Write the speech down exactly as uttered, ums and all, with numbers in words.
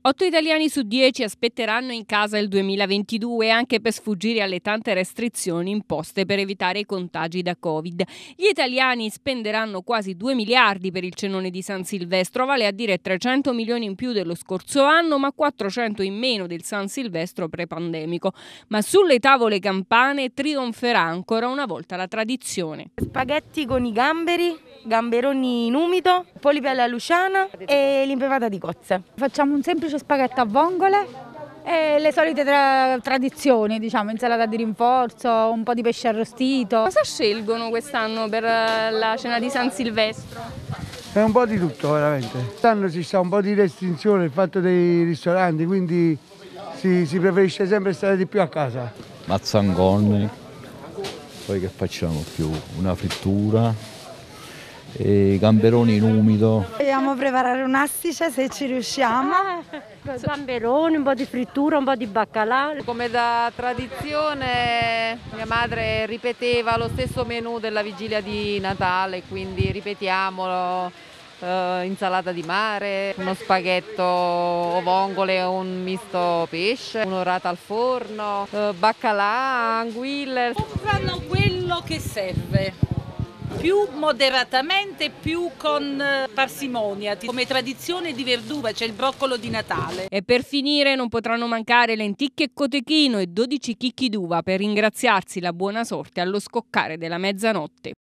otto italiani su dieci aspetteranno in casa il duemilaventidue anche per sfuggire alle tante restrizioni imposte per evitare i contagi da Covid. Gli italiani spenderanno quasi due miliardi per il cenone di San Silvestro, vale a dire trecento milioni in più dello scorso anno, ma quattrocento in meno del San Silvestro pre-pandemico. Ma sulle tavole campane trionferà ancora una volta la tradizione. Spaghetti con i gamberi, gamberoni in umido, polipi alla luciana e l'impepata di cozze. Facciamo un semplice spaghetto a vongole e le solite tra tradizioni, diciamo, insalata di rinforzo, un po' di pesce arrostito. Cosa scelgono quest'anno per la cena di San Silvestro? È un po' di tutto veramente. Quest'anno si sta un po' di restrizione il fatto dei ristoranti, quindi si, si preferisce sempre stare di più a casa. Mazzangoni, poi che facciamo più? Una frittura. E gamberoni in umido. Vogliamo preparare un astice se ci riusciamo. Gamberoni, un po' di frittura, un po' di baccalà. Come da tradizione mia madre ripeteva lo stesso menù della vigilia di Natale, quindi ripetiamolo. Uh, insalata di mare, uno spaghetto o vongole o un misto pesce, un'orata al forno, uh, baccalà, anguille. Fanno quello che serve. Più moderatamente, più con parsimonia. Come tradizione di verdura c'è il broccolo di Natale. E per finire non potranno mancare lenticchie e cotechino e dodici chicchi d'uva per ringraziarsi la buona sorte allo scoccare della mezzanotte.